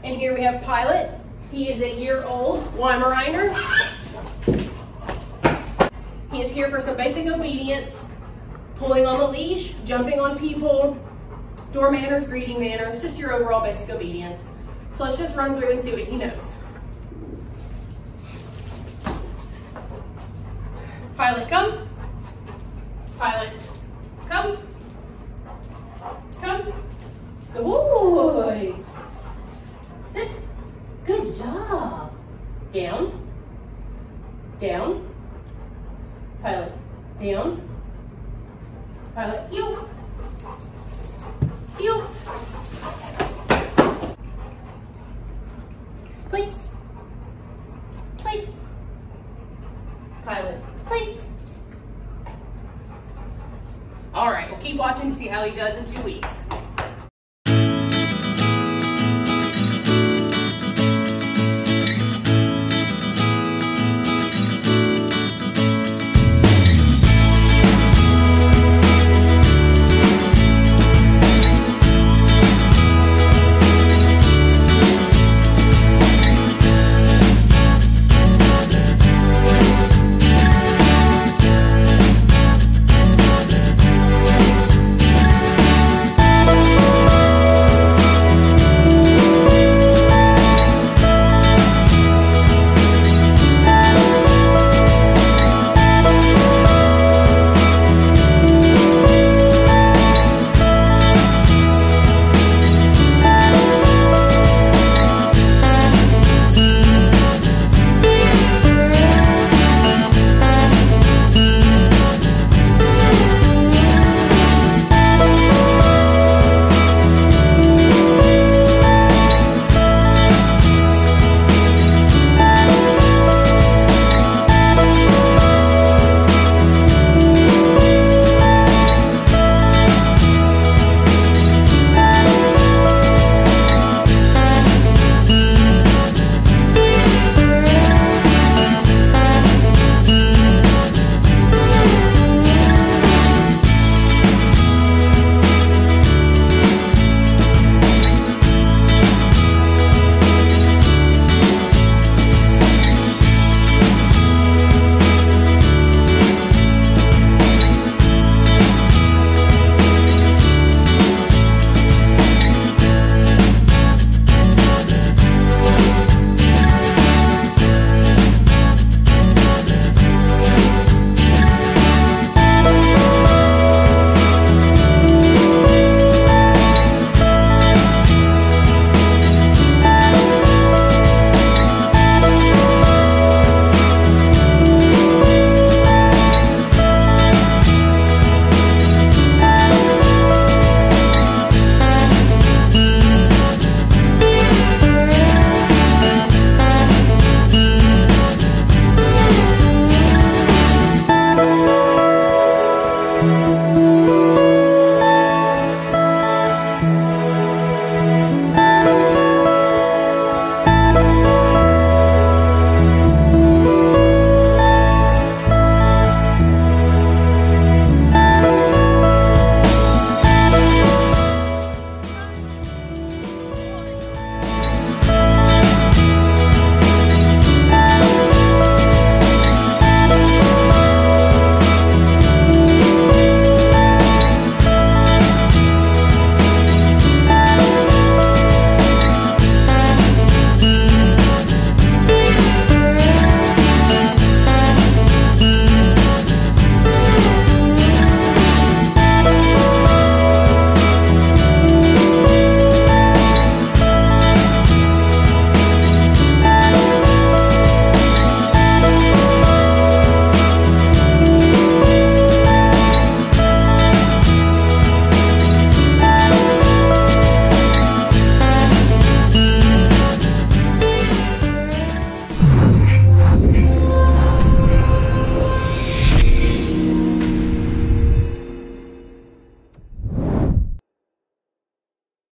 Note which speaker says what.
Speaker 1: And here we have Pylot. He is a year-old Weimaraner. He is here for some basic obedience, pulling on the leash, jumping on people, door manners, greeting manners, just your overall basic obedience. So let's just run through and see what he knows. Pylot, come. Pylot, come. Come. Good boy. Sit. Good job. Down. Down. Pylot, down. Pylot, heel. Heel. Place. Place. Pylot, place. All right, we'll keep watching to see how he does in 2 weeks.